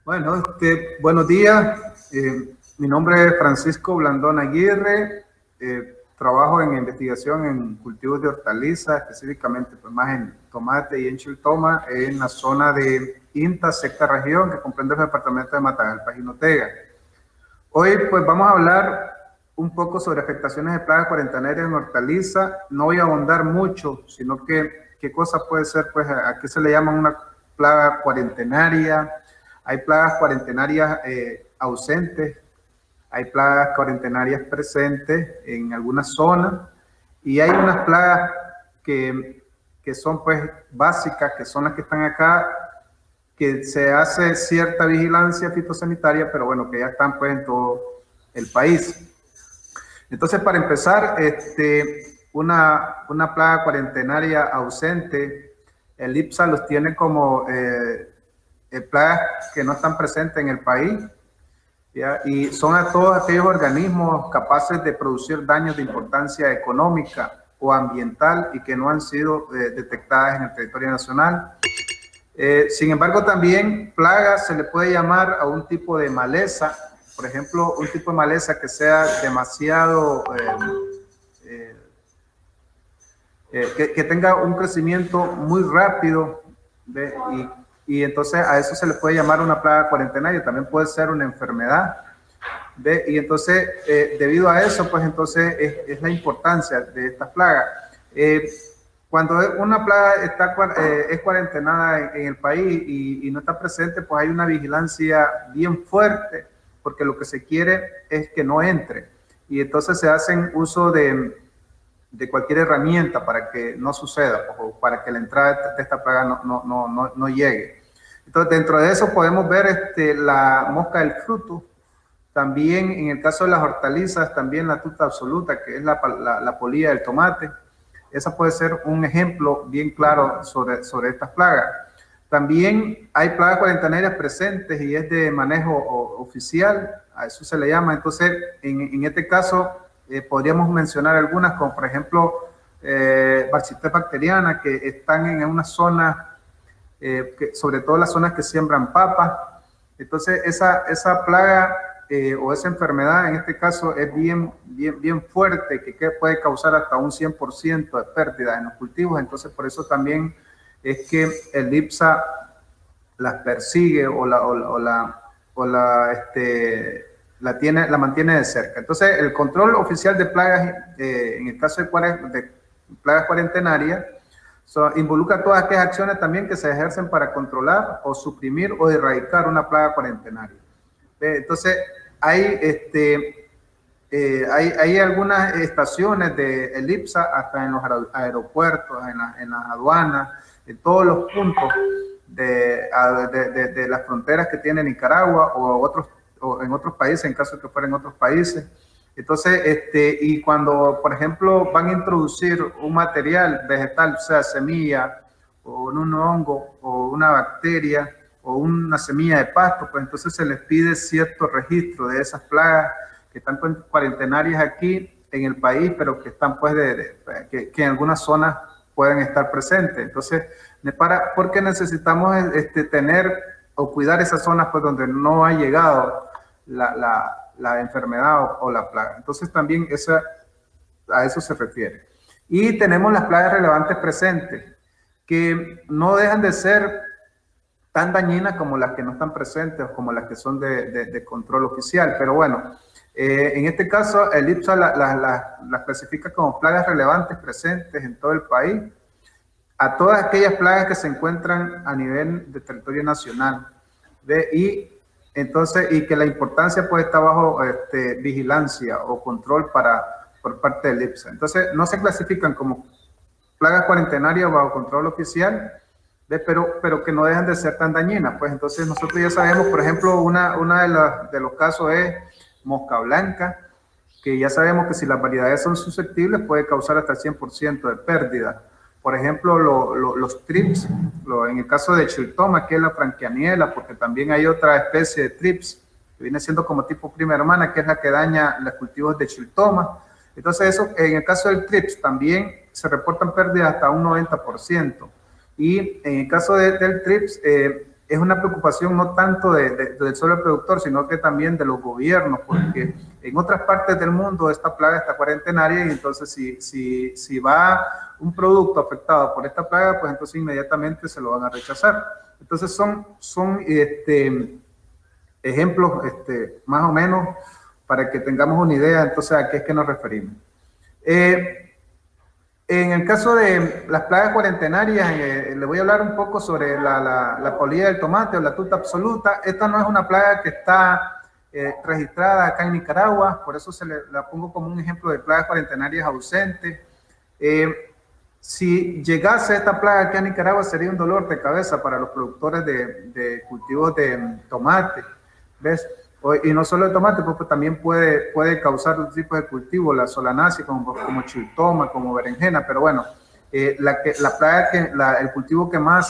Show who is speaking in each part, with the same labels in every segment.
Speaker 1: Bueno, buenos días. Mi nombre es Francisco Blandón Aguirre. Trabajo en investigación en cultivos de hortalizas, específicamente pues, más en tomate y en chiltoma, en la zona de INTA, sexta región, que comprende el departamento de Matagalpa y Jinotega. Hoy pues vamos a hablar un poco sobre afectaciones de plagas cuarentenarias en hortaliza. No voy a ahondar mucho, sino que qué cosa puede ser, pues a qué se le llama una plaga cuarentenaria. Hay plagas cuarentenarias ausentes, hay plagas cuarentenarias presentes en algunas zonas y hay unas plagas que son pues básicas, que son las que están acá, que se hace cierta vigilancia fitosanitaria, pero bueno, que ya están pues en todo el país. Entonces, para empezar, una plaga cuarentenaria ausente, el IPSA los tiene como plagas que no están presentes en el país, ¿ya? Y son a todos aquellos organismos capaces de producir daños de importancia económica o ambiental y que no han sido detectadas en el territorio nacional. Sin embargo, también plagas se le puede llamar a un tipo de maleza, por ejemplo, un tipo de maleza que sea demasiado, que tenga un crecimiento muy rápido, y entonces a eso se le puede llamar una plaga cuarentenaria. También puede ser una enfermedad, y entonces debido a eso, pues entonces es la importancia de estas plagas. Cuando una plaga es cuarentenada en el país y no está presente, pues hay una vigilancia bien fuerte, porque lo que se quiere es que no entre. Y entonces se hacen uso de cualquier herramienta para que no suceda, o para que la entrada de esta plaga no llegue. Entonces, dentro de eso podemos ver la mosca del fruto. También en el caso de las hortalizas, también la tuta absoluta, que es la polilla del tomate. Esa puede ser un ejemplo bien claro sobre estas plagas. También hay plagas cuarentenarias presentes y es de manejo oficial, a eso se le llama. Entonces, en este caso, podríamos mencionar algunas, como por ejemplo, Bacillus bacteriana, que están en una zona, sobre todo las zonas que siembran papas. Entonces, esa plaga o esa enfermedad, en este caso, es bien fuerte, que puede causar hasta un 100% de pérdida en los cultivos. Entonces, por eso también es que el IPSA las persigue o la mantiene de cerca. Entonces, el control oficial de plagas, en el caso de plagas cuarentenarias, involucra todas aquellas acciones también que se ejercen para controlar o suprimir o erradicar una plaga cuarentenaria. Entonces, hay algunas estaciones del IPSA, hasta en los aeropuertos, en las aduanas, en todos los puntos de las fronteras que tiene Nicaragua o en otros países, en caso de que fueran otros países. Entonces, y cuando, por ejemplo, van a introducir un material vegetal, o sea, semilla, o un hongo, o una bacteria, o una semilla de pasto, pues entonces se les pide cierto registro de esas plagas que están cuarentenarias aquí en el país, pero que están pues que en algunas zonas pueden estar presentes. Entonces, porque necesitamos tener o cuidar esas zonas pues donde no ha llegado la enfermedad o la plaga. Entonces también a eso se refiere. Y tenemos las plagas relevantes presentes, que no dejan de ser tan dañinas como las que no están presentes o como las que son de control oficial. Pero bueno, en este caso el IPSA las clasifica como plagas relevantes presentes en todo el país, a todas aquellas plagas que se encuentran a nivel de territorio nacional. Y que la importancia pues está bajo vigilancia o control por parte del IPSA. Entonces, no se clasifican como plagas cuarentenarias bajo control oficial, pero que no dejan de ser tan dañinas. Pues entonces nosotros ya sabemos, por ejemplo, una de los casos es mosca blanca, que ya sabemos que si las variedades son susceptibles puede causar hasta el 100% de pérdida. Por ejemplo, los trips, en el caso de chiltoma, que es la franquianiela, porque también hay otra especie de trips, que viene siendo como tipo prima hermana, que es la que daña los cultivos de chiltoma. Entonces, eso, en el caso del trips, también se reportan pérdidas hasta un 90%. Y en el caso del trips, es una preocupación no tanto del solo productor, sino que también de los gobiernos, porque en otras partes del mundo esta plaga está cuarentenaria y entonces si va un producto afectado por esta plaga, pues entonces inmediatamente se lo van a rechazar. Entonces son ejemplos más o menos para que tengamos una idea entonces a qué es que nos referimos. En el caso de las plagas cuarentenarias, le voy a hablar un poco sobre la polilla del tomate o la tuta absoluta. Esta no es una plaga que está registrada acá en Nicaragua, por eso la pongo como un ejemplo de plagas cuarentenarias ausentes. Si llegase esta plaga aquí a Nicaragua sería un dolor de cabeza para los productores de cultivos de tomate, ¿ves? Y no solo de tomate, pues también puede causar otro tipo de cultivo, la solanácea, como chiltoma, como berenjena, pero bueno, el cultivo que más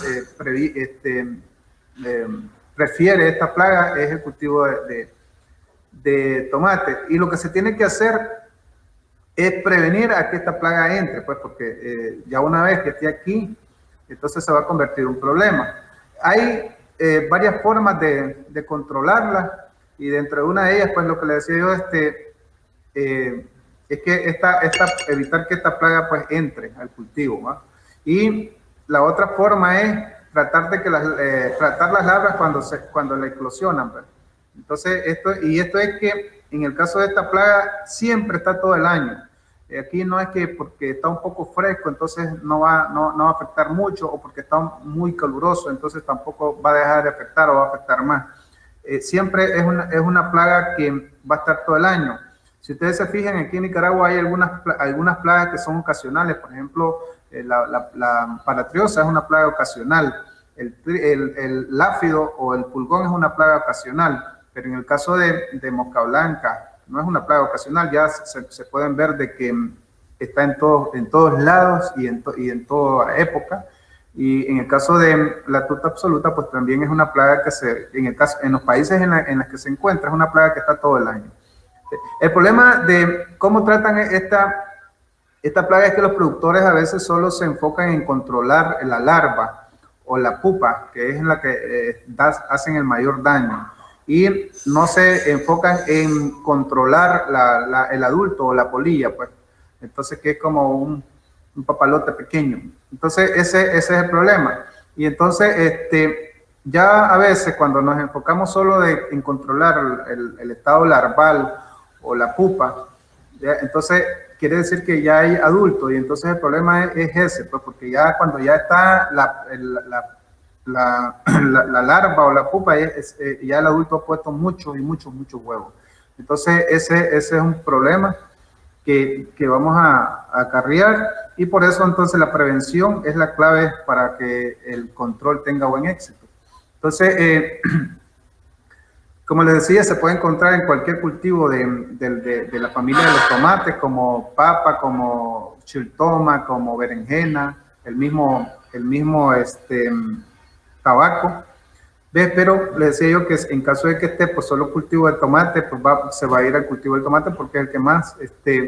Speaker 1: prefiere esta plaga es el cultivo de tomate. Y lo que se tiene que hacer es prevenir a que esta plaga entre, pues porque ya una vez que esté aquí, entonces se va a convertir en un problema. Hay varias formas de controlarla. Y dentro de una de ellas, pues lo que le decía yo, es que evitar que esta plaga pues entre al cultivo, ¿va? Y la otra forma es tratar de tratar las larvas cuando la eclosionan, ¿va? Entonces, esto es que en el caso de esta plaga siempre está todo el año. Aquí no es que porque está un poco fresco, entonces no va a afectar mucho, o porque está muy caluroso, entonces tampoco va a dejar de afectar o va a afectar más. Siempre es una plaga que va a estar todo el año. Si ustedes se fijan, aquí en Nicaragua hay algunas plagas que son ocasionales. Por ejemplo, la paratriosa es una plaga ocasional. El láfido o el pulgón es una plaga ocasional. Pero en el caso de mosca blanca, no es una plaga ocasional. Ya se pueden ver de que está en todos lados y en toda época. Y en el caso de la tuta absoluta, pues también es una plaga que en los países en los que se encuentra, es una plaga que está todo el año. El problema de cómo tratan esta plaga es que los productores a veces solo se enfocan en controlar la larva o la pupa, que es la que hacen el mayor daño. Y no se enfocan en controlar el adulto o la polilla, pues. Entonces, que es como un papalote pequeño. Entonces ese es el problema. Y entonces ya a veces cuando nos enfocamos solo en controlar el estado larval o la pupa, ¿ya? Entonces quiere decir que ya hay adultos, y entonces el problema es ese, pues porque ya cuando ya está la larva o la pupa, ya el adulto ha puesto muchos huevos. Entonces ese es un problema que vamos a acarrear, y por eso entonces la prevención es la clave para que el control tenga buen éxito. Entonces, como les decía, se puede encontrar en cualquier cultivo de la familia de los tomates, como papa, como chiltoma, como berenjena, el mismo tabaco. ¿Ves? Pero les decía yo que en caso de que esté pues solo cultivo de tomate, pues se va a ir al cultivo del tomate porque es el que más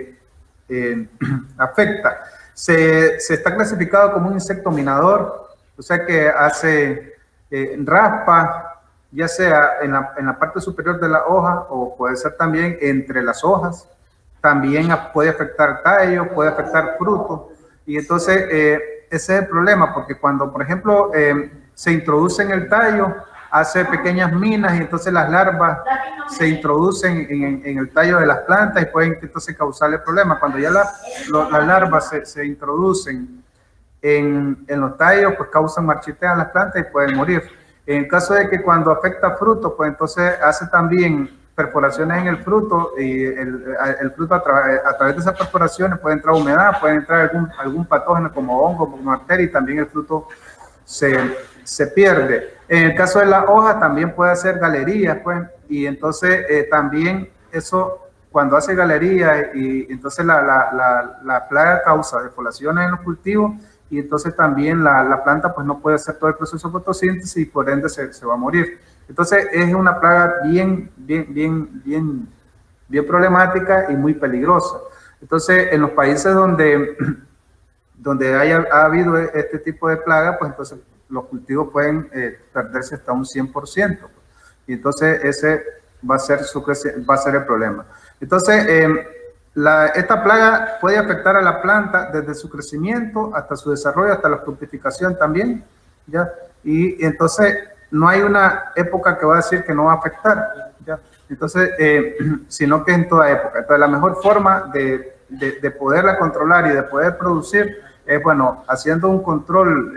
Speaker 1: afecta. Se está clasificado como un insecto minador, o sea que hace raspa, ya sea en la parte superior de la hoja, o puede ser también entre las hojas. También puede afectar tallo, puede afectar fruto, y entonces ese es el problema, porque cuando por ejemplo se introduce en el tallo, hace pequeñas minas, y entonces las larvas se introducen en el tallo de las plantas y pueden entonces causarle problemas. Cuando ya las larvas se introducen en los tallos, pues causan marchiteo en las plantas y pueden morir. En el caso de que cuando afecta fruto, pues entonces hace también perforaciones en el fruto, y el fruto a través de esas perforaciones puede entrar humedad, puede entrar algún patógeno como hongo, como bacteria, y también el fruto se pierde. En el caso de la hoja también puede hacer galerías, pues, y entonces también eso, cuando hace galerías, y entonces la plaga causa defoliaciones en los cultivos, y entonces también la planta pues no puede hacer todo el proceso de fotosíntesis, y por ende se va a morir. Entonces es una plaga bien problemática y muy peligrosa. Entonces en los países donde ha habido este tipo de plaga, pues entonces los cultivos pueden perderse hasta un 100%. Y entonces ese va a ser el problema. Entonces, esta plaga puede afectar a la planta desde su crecimiento hasta su desarrollo, hasta la fructificación también, ¿ya? Y entonces no hay una época que va a decir que no va a afectar, ¿ya? Entonces, sino que en toda época. Entonces, la mejor forma de poderla controlar y de poder producir es, bueno, haciendo un control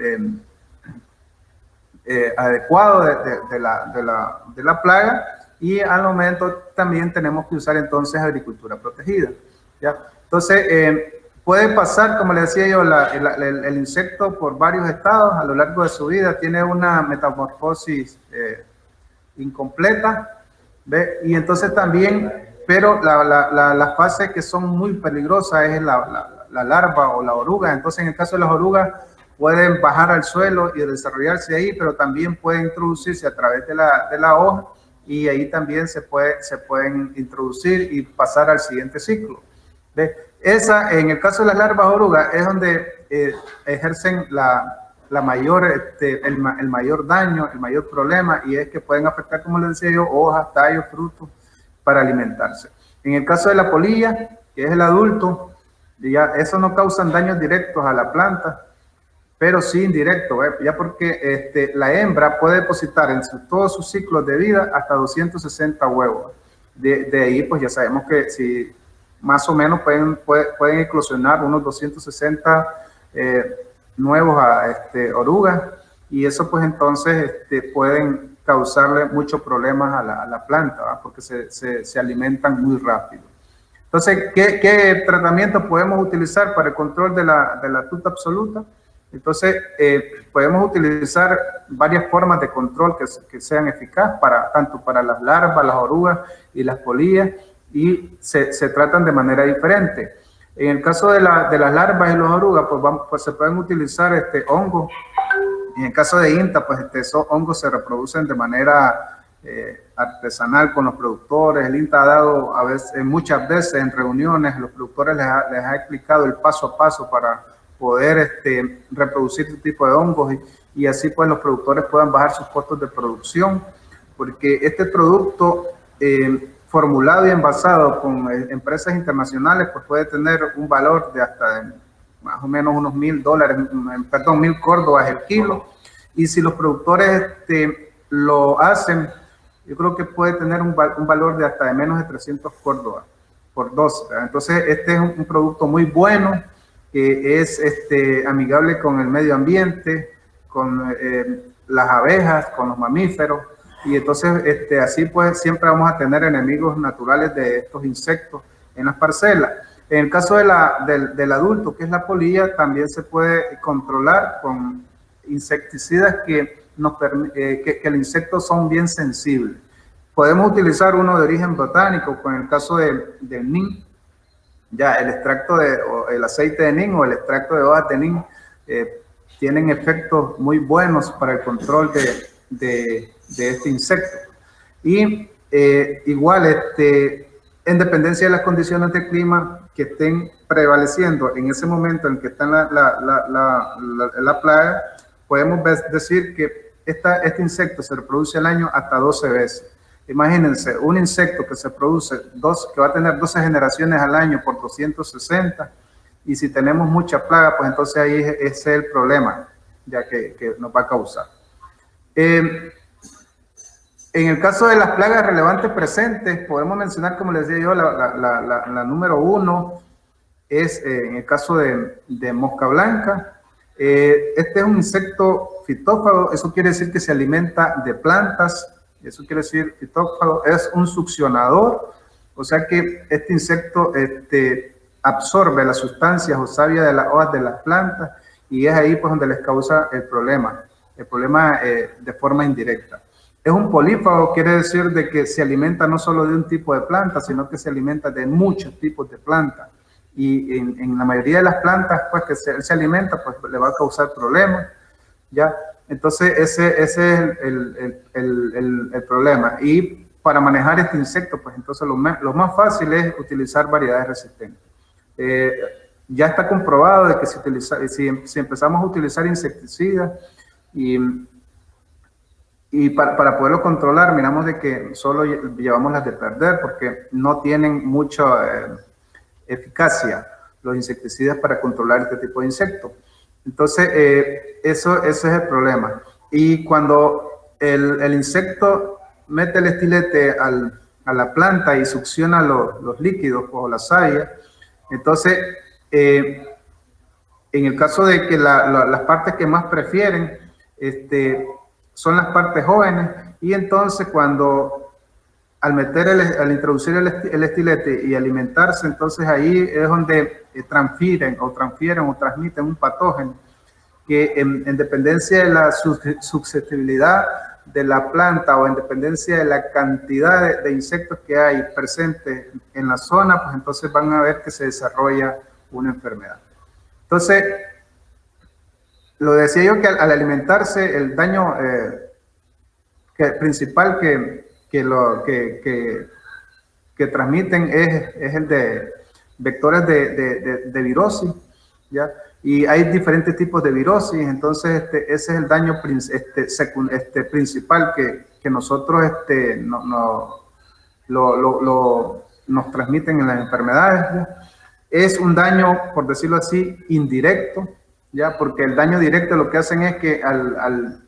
Speaker 1: adecuado de la plaga, y al momento también tenemos que usar entonces agricultura protegida, ¿ya? Entonces, puede pasar, como le decía yo, el insecto por varios estados a lo largo de su vida, tiene una metamorfosis incompleta, ¿ve? Y entonces también, pero las fases que son muy peligrosas es la larva o la oruga. Entonces, en el caso de las orugas, pueden bajar al suelo y desarrollarse ahí, pero también pueden introducirse a través de la hoja, y ahí también se pueden introducir y pasar al siguiente ciclo. ¿Ve? En el caso de las larvas orugas, es donde ejercen el mayor daño, el mayor problema, y es que pueden afectar, como les decía yo, hojas, tallos, frutos, para alimentarse. En el caso de la polilla, que es el adulto, ya eso no causan daños directos a la planta, pero sí indirecto, ya porque la hembra puede depositar en todos sus ciclos de vida hasta 260 huevos. De ahí, pues ya sabemos que si más o menos pueden eclosionar unos 260 nuevos orugas, y eso pues entonces pueden causarle muchos problemas a la planta, ¿va? Porque se alimentan muy rápido. Entonces, ¿qué tratamiento podemos utilizar para el control de la tuta absoluta? Entonces, podemos utilizar varias formas de control que sean eficaces tanto para las larvas, las orugas y las polillas, y se tratan de manera diferente. En el caso de las larvas y las orugas, pues se pueden utilizar hongos. En el caso de INTA, pues esos hongos se reproducen de manera artesanal con los productores. El INTA ha dado muchas veces en reuniones, los productores les ha explicado el paso a paso para poder reproducir este tipo de hongos, y así pues los productores puedan bajar sus costos de producción, porque este producto formulado y envasado con empresas internacionales pues puede tener un valor de hasta más o menos unos $1,000 córdobas el kilo, y si los productores lo hacen, yo creo que puede tener un valor de hasta de menos de 300 córdobas por dosis. Entonces este es un producto muy bueno, que es amigable con el medio ambiente, con las abejas, con los mamíferos, y entonces así pues siempre vamos a tener enemigos naturales de estos insectos en las parcelas. En el caso del adulto, que es la polilla, también se puede controlar con insecticidas que el insecto son bien sensibles. Podemos utilizar uno de origen botánico, con el caso del nin. Ya el extracto el aceite de nin o el extracto de hojas de nin tienen efectos muy buenos para el control de este insecto. Y igual, en dependencia de las condiciones de clima que estén prevaleciendo en ese momento en que está la plaga, podemos decir que este insecto se reproduce al año hasta 12 veces. Imagínense, un insecto que se produce, que va a tener 12 generaciones al año por 260, y si tenemos mucha plaga, pues entonces ahí ese es el problema, ya que nos va a causar. En el caso de las plagas relevantes presentes, podemos mencionar, como les decía yo, la número 1 es en el caso de mosca blanca. Este es un insecto fitófago, eso quiere decir que se alimenta de plantas. Eso quiere decir, fitófago es un succionador, o sea que este insecto absorbe las sustancias o savia de las hojas de las plantas, y es ahí pues donde les causa el problema de forma indirecta. Es un polífago, quiere decir de que se alimenta no solo de un tipo de planta, sino que se alimenta de muchos tipos de plantas, y en la mayoría de las plantas pues que él se alimenta, pues le va a causar problemas, ¿ya? Entonces ese es el problema. Y para manejar este insecto, pues entonces lo más fácil es utilizar variedades resistentes. Ya está comprobado de que si empezamos a utilizar insecticidas, Y para poderlo controlar, miramos de que solo llevamos las de perder porque no tienen mucha eficacia los insecticidas para controlar este tipo de insectos. Entonces, ese es el problema. Y cuando el insecto mete el estilete a la planta y succiona los líquidos o la savia, entonces, en el caso de que las partes que más prefieren son las partes jóvenes, y entonces al introducir el estilete y alimentarse, entonces ahí es donde transfieren o transmiten un patógeno que en dependencia de la susceptibilidad de la planta o en dependencia de la cantidad de insectos que hay presentes en la zona, pues entonces van a ver que se desarrolla una enfermedad. Entonces, lo decía yo que al alimentarse el daño principal que transmiten es el de vectores de virosis, ¿ya? Y hay diferentes tipos de virosis, entonces ese es el daño principal que nosotros nos transmiten en las enfermedades, ¿ya? Es un daño, por decirlo así, indirecto, ¿ya? Porque el daño directo lo que hacen es que al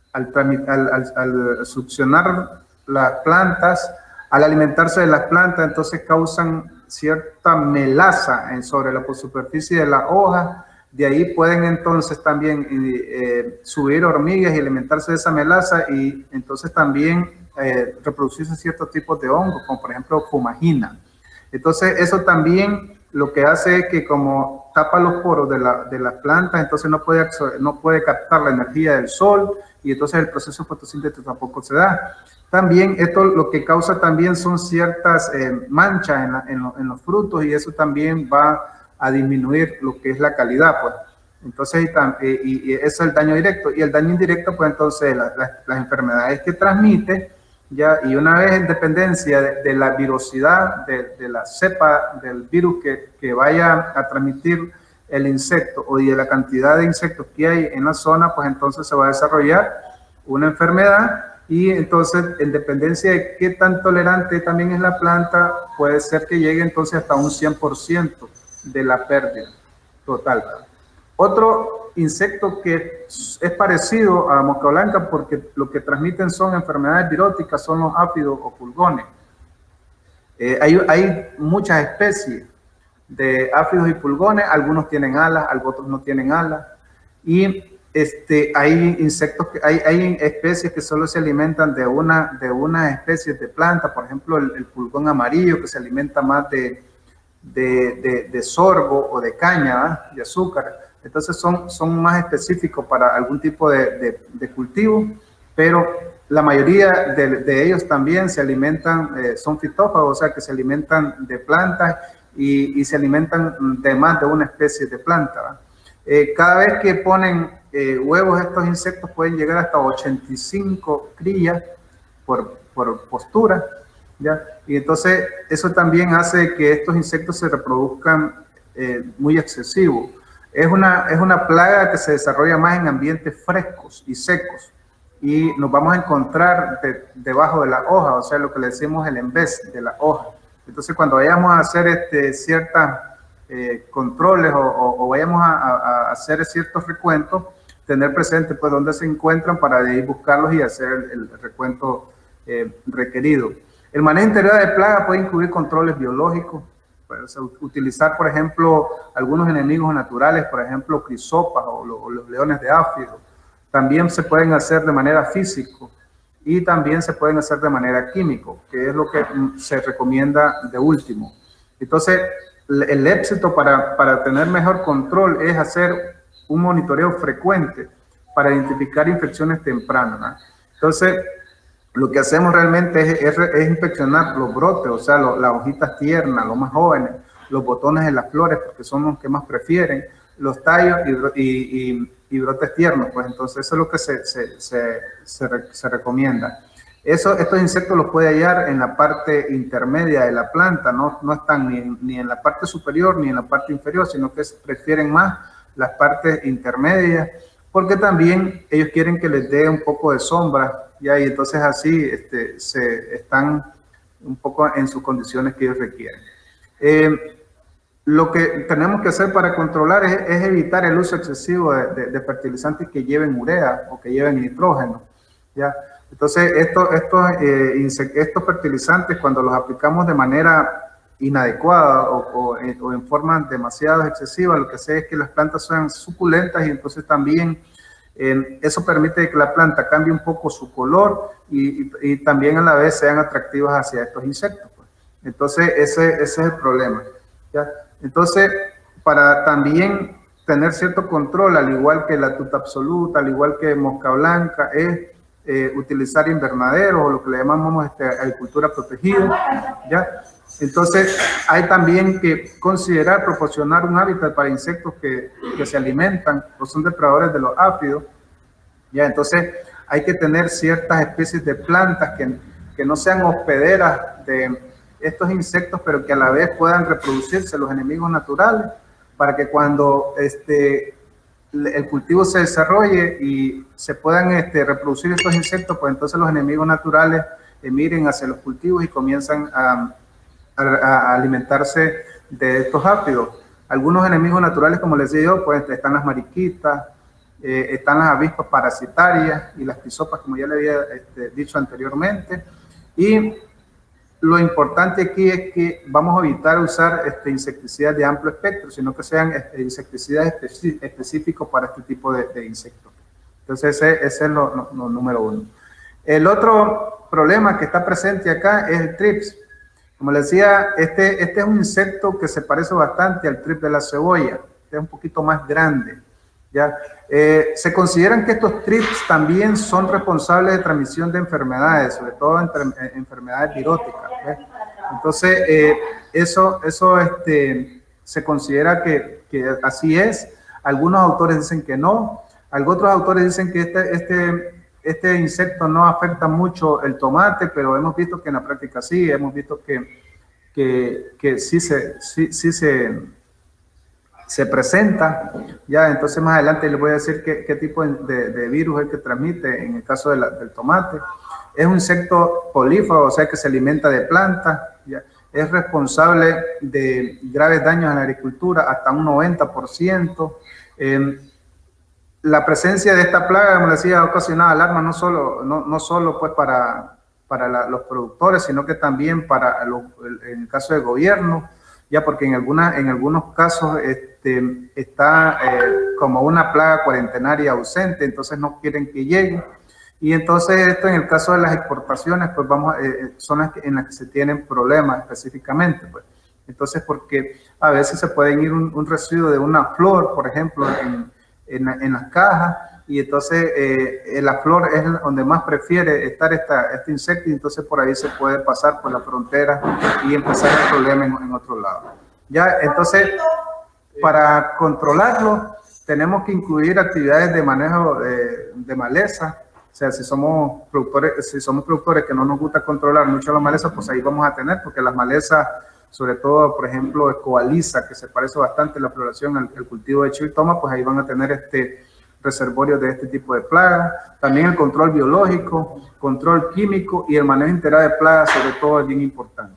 Speaker 1: succionar las plantas, al alimentarse de las plantas, entonces causan cierta melaza sobre la superficie de la hoja. De ahí pueden entonces también subir hormigas y alimentarse de esa melaza, y entonces también reproducirse ciertos tipos de hongos, como por ejemplo fumagina. Entonces eso también lo que hace es que como tapa los poros de las plantas, entonces no puede captar la energía del sol, y entonces el proceso fotosíntesis tampoco se da. También esto lo que causa también son ciertas manchas en los frutos, y eso también va a disminuir lo que es la calidad, pues. Entonces, y eso es el daño directo. Y el daño indirecto, pues entonces las enfermedades que transmite, ya, y una vez en dependencia de la virosidad de la cepa del virus que vaya a transmitir el insecto, o de la cantidad de insectos que hay en la zona, pues entonces se va a desarrollar una enfermedad. Y entonces, en dependencia de qué tan tolerante también es la planta, puede ser que llegue entonces hasta un 100% de la pérdida total. Otro insecto que es parecido a la mosca blanca, porque lo que transmiten son enfermedades viróticas, son los áfidos o pulgones. Hay muchas especies de áfidos y pulgones, algunos tienen alas, otros no tienen alas, y hay insectos, hay especies que solo se alimentan de una especie de planta, por ejemplo el pulgón amarillo, que se alimenta más de sorgo o de caña, de azúcar. Entonces son más específicos para algún tipo de cultivo, pero la mayoría de ellos también se alimentan, son fitófagos, o sea que se alimentan de plantas y se alimentan de más de una especie de planta. Cada vez que ponen huevos, estos insectos pueden llegar hasta 85 crías por postura, ¿ya? Y entonces eso también hace que estos insectos se reproduzcan muy excesivo. Es una plaga que se desarrolla más en ambientes frescos y secos, y nos vamos a encontrar debajo de la hoja, o sea, lo que le decimos el embés de la hoja. Entonces, cuando vayamos a hacer ciertos controles o vayamos a hacer ciertos recuentos, tener presente pues dónde se encuentran para de ahí buscarlos y hacer el recuento requerido. El manejo integral de plaga puede incluir controles biológicos, pues, utilizar, por ejemplo, algunos enemigos naturales, por ejemplo, crisopas o los leones de áfido. También se pueden hacer de manera física y también se pueden hacer de manera química, que es lo que se recomienda de último. Entonces, el éxito para tener mejor control es hacer un monitoreo frecuente para identificar infecciones tempranas, ¿no? Entonces, lo que hacemos realmente es inspeccionar los brotes, o sea, las hojitas tiernas, los más jóvenes, los botones de las flores, porque son los que más prefieren, los tallos y brotes tiernos, pues entonces eso es lo que se recomienda. Estos insectos los puede hallar en la parte intermedia de la planta, no están ni en la parte superior ni en la parte inferior, sino que prefieren más las partes intermedias, porque también ellos quieren que les dé un poco de sombra, ¿ya? Y entonces así se están un poco en sus condiciones que ellos requieren. Lo que tenemos que hacer para controlar es evitar el uso excesivo de fertilizantes que lleven urea o que lleven nitrógeno, ¿ya? Entonces, estos fertilizantes, cuando los aplicamos de manera inadecuada o en forma demasiado excesiva, lo que hace es que las plantas sean suculentas y entonces también eso permite que la planta cambie un poco su color y también a la vez sean atractivas hacia estos insectos, pues. Entonces, ese es el problema, ¿ya? Entonces, para también tener cierto control, al igual que la tuta absoluta, al igual que mosca blanca, es utilizar invernaderos o lo que le llamamos agricultura protegida, ¿ya? Entonces, hay también que considerar proporcionar un hábitat para insectos que se alimentan o son depredadores de los áfidos, ¿ya? Entonces, hay que tener ciertas especies de plantas que no sean hospederas de estos insectos, pero que a la vez puedan reproducirse los enemigos naturales, para que cuando el cultivo se desarrolle y se puedan reproducir estos insectos, pues entonces los enemigos naturales miren hacia los cultivos y comienzan a alimentarse de estos áfidos. Algunos enemigos naturales, como les digo, pues están las mariquitas, están las avispas parasitarias y las pisopas, como ya le había dicho anteriormente. Y lo importante aquí es que vamos a evitar usar insecticidas de amplio espectro, sino que sean insecticidas específicos para este tipo de insectos. Entonces ese es lo número uno. El otro problema que está presente acá es el trips. Como les decía, este es un insecto que se parece bastante al trips de la cebolla, es un poquito más grande, ¿ya? Se consideran que estos trips también son responsables de transmisión de enfermedades, sobre todo enfermedades viróticas, ¿ves? Entonces, eso se considera que así es. Algunos autores dicen que no. Otros autores dicen que este insecto no afecta mucho el tomate, pero hemos visto que en la práctica sí. Hemos visto que sí se presenta, ya. Entonces más adelante les voy a decir qué tipo de virus es el que transmite en el caso del tomate. Es un insecto polífago, o sea que se alimenta de plantas, ya. Es responsable de graves daños en la agricultura, hasta un 90%. La presencia de esta plaga, como les decía, ha ocasionado alarma no solo pues para los productores, sino que también en el caso del gobierno, ya, porque en algunos casos está como una plaga cuarentenaria ausente, entonces no quieren que llegue. Y entonces esto en el caso de las exportaciones, pues son las en las que se tienen problemas específicamente, pues. Entonces, porque a veces se pueden ir un residuo de una flor, por ejemplo, en las cajas, y entonces la flor es donde más prefiere estar este insecto, y entonces por ahí se puede pasar por la frontera y empezar el problema en otro lado. Ya, entonces, para controlarlo, tenemos que incluir actividades de manejo de maleza. O sea, si somos productores que no nos gusta controlar mucho las malezas, pues ahí vamos a tener, porque las malezas, sobre todo, por ejemplo, escobaliza, que se parece bastante la floración al cultivo de chiltoma, pues ahí van a tener reservorios de este tipo de plagas. También el control biológico, control químico y el manejo integral de plagas, sobre todo, es bien importante.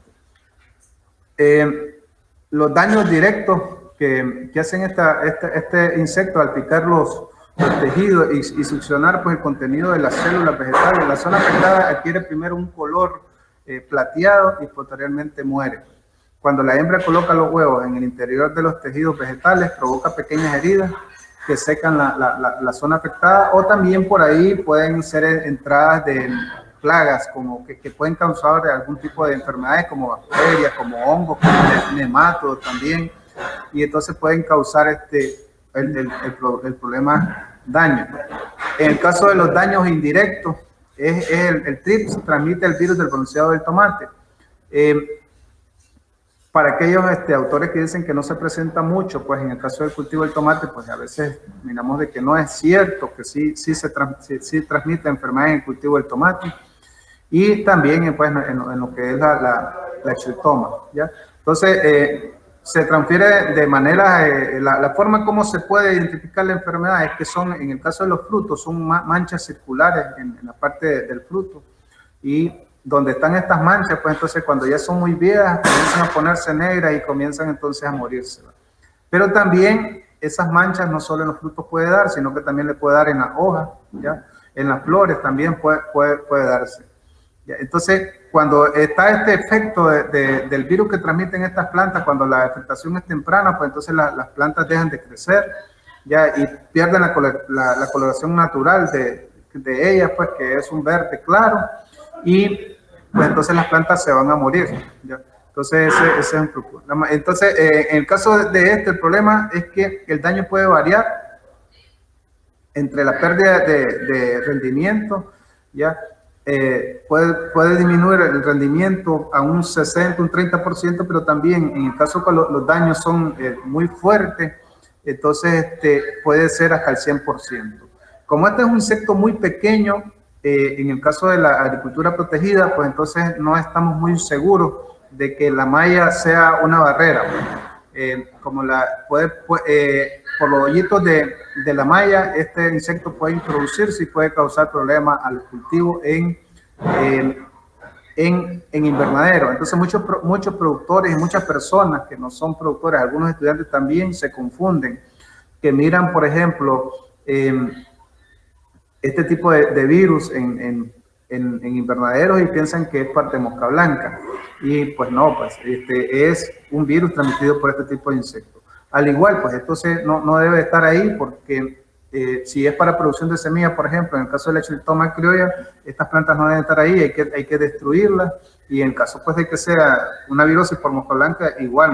Speaker 1: Los daños directos que hacen este insecto al picar los tejidos y succionar pues el contenido de las células vegetales, la zona afectada adquiere primero un color plateado y posteriormente muere. Cuando la hembra coloca los huevos en el interior de los tejidos vegetales, provoca pequeñas heridas que secan la zona afectada, o también por ahí pueden ser entradas de plagas como que pueden causar algún tipo de enfermedades como bacterias, como hongos, como nematodos también, y entonces pueden causar el problema daño. En el caso de los daños indirectos, el trips transmite el virus del bronceado del tomate. Para aquellos autores que dicen que no se presenta mucho, pues en el caso del cultivo del tomate, pues a veces miramos de que no es cierto, que sí transmite enfermedades en el cultivo del tomate, y también pues, en lo que es la chiltoma, ¿ya? Entonces, se transfiere de manera, la forma como se puede identificar la enfermedad es que son, en el caso de los frutos, son manchas circulares en la parte del fruto, y donde están estas manchas, pues entonces cuando ya son muy viejas, comienzan a ponerse negras y comienzan entonces a morirse. Pero también esas manchas no solo en los frutos puede dar, sino que también le puede dar en las hojas, ¿ya? En las flores también puede darse. ¿Ya? Entonces, cuando está este efecto del virus que transmiten estas plantas, cuando la afectación es temprana, pues entonces las plantas dejan de crecer, ¿ya? Y pierden la coloración natural de ellas, pues que es un verde claro, y pues entonces las plantas se van a morir, ¿ya? Entonces ese es un problema. Entonces, en el caso de el problema es que el daño puede variar entre la pérdida de rendimiento, ¿ya? Puede disminuir el rendimiento a un 60, un 30%, pero también en el caso cuando los daños son muy fuertes, entonces puede ser hasta el 100%. Como este es un insecto muy pequeño, en el caso de la agricultura protegida, pues entonces no estamos muy seguros de que la malla sea una barrera. Como por los hoyitos de la malla, este insecto puede introducirse y puede causar problemas al cultivo en invernadero. Entonces muchos productores y muchas personas que no son productores, algunos estudiantes también se confunden, que miran, por ejemplo, este tipo de virus en invernaderos y piensan que es parte de mosca blanca. Y pues no, pues es un virus transmitido por este tipo de insectos. Al igual, pues esto no debe estar ahí porque si es para producción de semillas, por ejemplo, en el caso de la Chiltoma criolla, estas plantas no deben estar ahí, hay que destruirlas. Y en caso pues de que sea una virosis por mosca blanca, igual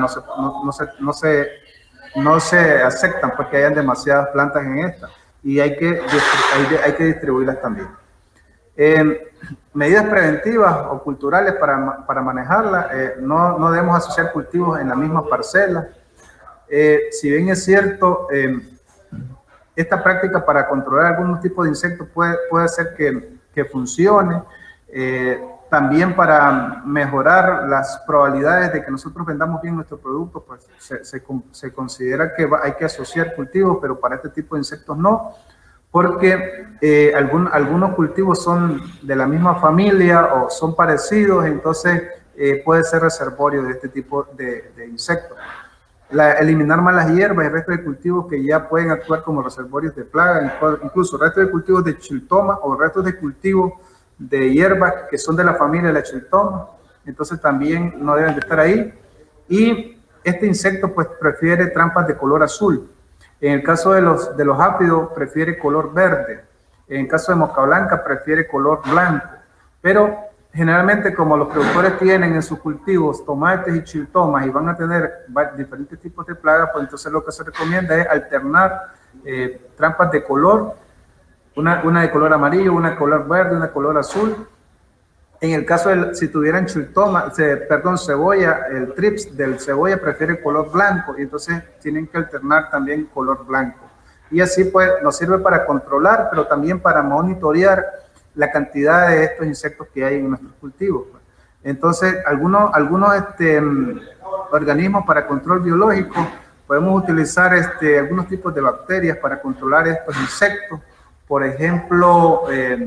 Speaker 1: no se aceptan porque hayan demasiadas plantas en esta. Y hay que distribuirlas también. Medidas preventivas o culturales para manejarla, no debemos asociar cultivos en la misma parcela. Si bien es cierto, esta práctica para controlar algunos tipos de insectos puede ser que funcione, también para mejorar las probabilidades de que nosotros vendamos bien nuestro producto, pues se considera que hay que asociar cultivos, pero para este tipo de insectos no, porque algunos cultivos son de la misma familia o son parecidos, entonces puede ser reservorio de este tipo de insectos. Eliminar malas hierbas y el resto de cultivos que ya pueden actuar como reservorios de plaga, incluso restos de cultivos de Chiltoma o restos de cultivos de hierbas que son de la familia de la Chiltoma, entonces también no deben de estar ahí. Y este insecto pues prefiere trampas de color azul. En el caso de los áfidos prefiere color verde. En el caso de mosca blanca prefiere color blanco. Pero generalmente como los productores tienen en sus cultivos tomates y chiltomas y van a tener diferentes tipos de plagas, pues entonces lo que se recomienda es alternar trampas de color, una de color amarillo, una de color verde, una de color azul. En el caso de si tuvieran cebolla, el trips del cebolla prefiere color blanco y entonces tienen que alternar también color blanco. Y así pues nos sirve para controlar, pero también para monitorear la cantidad de estos insectos que hay en nuestros cultivos. Entonces, algunos organismos para control biológico, podemos utilizar algunos tipos de bacterias para controlar estos insectos. Por ejemplo,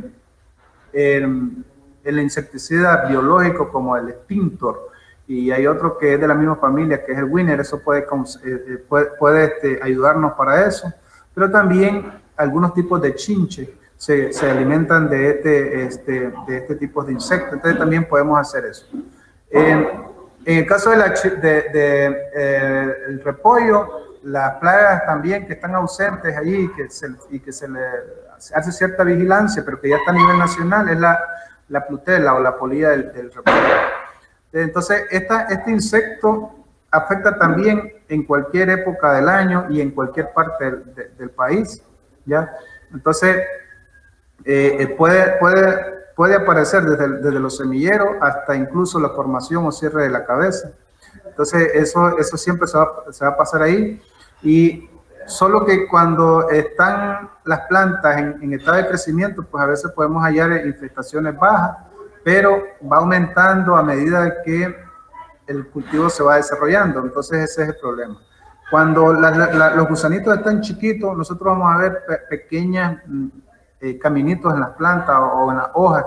Speaker 1: el insecticida biológico como el Spintor, y hay otro que es de la misma familia, que es el Winner. Eso puede ayudarnos para eso. Pero también algunos tipos de chinche se alimentan de este tipo de insectos, entonces también podemos hacer eso. En el caso del repollo, las plagas también que están ausentes allí y que se le hace cierta vigilancia, pero que ya está a nivel nacional, es la plutela o la polilla del repollo. Entonces, este insecto afecta también en cualquier época del año y en cualquier parte del país, ¿ya? Entonces, puede aparecer desde los semilleros hasta incluso la formación o cierre de la cabeza. Entonces, eso siempre se va a pasar ahí. Y solo que cuando están las plantas en estado de crecimiento, pues a veces podemos hallar infestaciones bajas, pero va aumentando a medida que el cultivo se va desarrollando. Entonces ese es el problema. Cuando los gusanitos están chiquitos, nosotros vamos a ver pequeños caminitos en las plantas o en las hojas,